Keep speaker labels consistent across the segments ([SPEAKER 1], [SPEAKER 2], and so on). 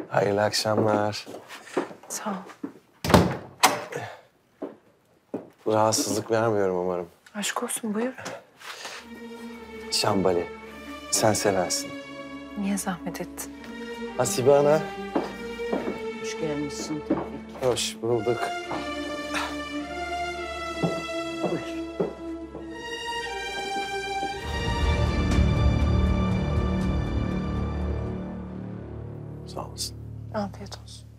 [SPEAKER 1] Hayırlı akşamlar.
[SPEAKER 2] Sağ ol.
[SPEAKER 1] Rahatsızlık vermiyorum umarım.
[SPEAKER 2] Aşk olsun, buyur.
[SPEAKER 1] Şambali. Sen seversin.
[SPEAKER 2] Niye zahmet ettin?
[SPEAKER 1] Hasibe Ana.
[SPEAKER 3] Hoş gelmişsin Tevfik.
[SPEAKER 1] Hoş bulduk.
[SPEAKER 3] Buyur.
[SPEAKER 1] Sağ olasın.
[SPEAKER 2] Afiyet olsun.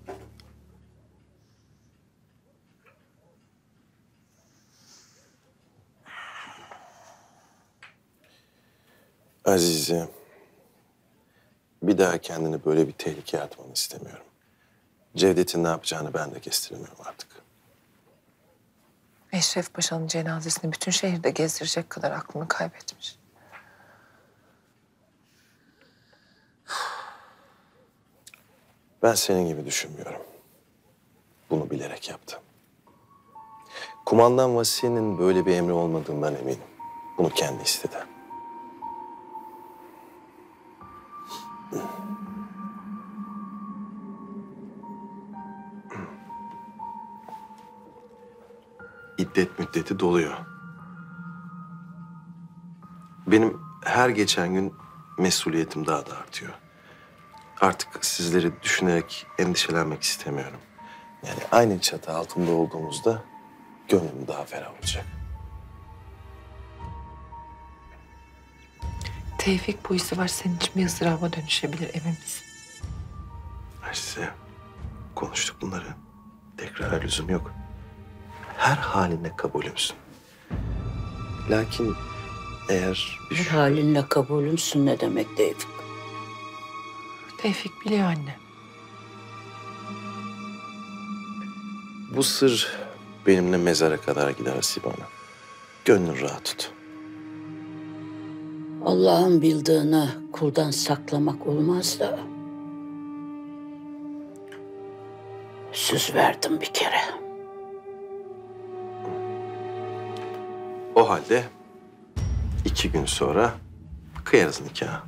[SPEAKER 1] Azize. Bir daha kendini böyle bir tehlikeye atmanı istemiyorum. Cevdet'in ne yapacağını ben de kestiremiyorum artık.
[SPEAKER 2] Eşref Paşa'nın cenazesini bütün şehirde gezdirecek kadar aklını kaybetmiş.
[SPEAKER 1] Ben senin gibi düşünmüyorum. Bunu bilerek yaptı. Kumandan Vasisi'nin böyle bir emri olmadığından eminim. Bunu kendi istedi. İddet müddeti doluyor. Benim her geçen gün mesuliyetim daha da artıyor. Artık sizleri düşünerek endişelenmek istemiyorum. Yani aynı çatı altında olduğumuzda gönlüm daha ferah olacak.
[SPEAKER 2] Tevfik, bu izdivaç senin için bir ızdıraba dönüşebilir, emin misin?
[SPEAKER 1] Azize, konuştuk bunları. Tekrara lüzum yok. Her haline kabulümsün. Lakin eğer
[SPEAKER 3] Bir halinle kabulümsün ne demek Tevfik?
[SPEAKER 2] Tevfik biliyor anne.
[SPEAKER 1] bu sır benimle mezara kadar gider Hasibe Ana. Gönlün rahat tut.
[SPEAKER 3] Allah'ın bildiğini kuldan saklamak olmaz da. Söz verdim bir kere.
[SPEAKER 1] O halde 2 gün sonra kıyarız nikahı.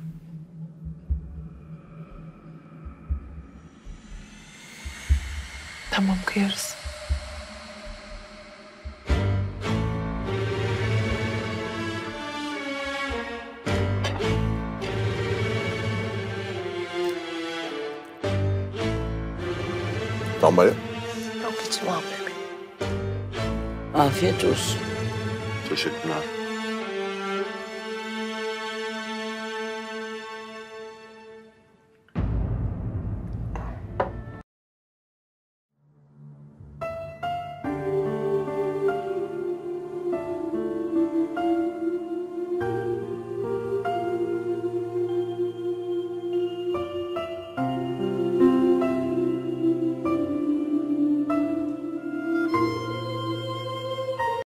[SPEAKER 2] Tamam, kıyarız.
[SPEAKER 1] Tambali.
[SPEAKER 2] Yok, içim almıyor beni.
[SPEAKER 3] Afiyet olsun.
[SPEAKER 1] Teşekkürler.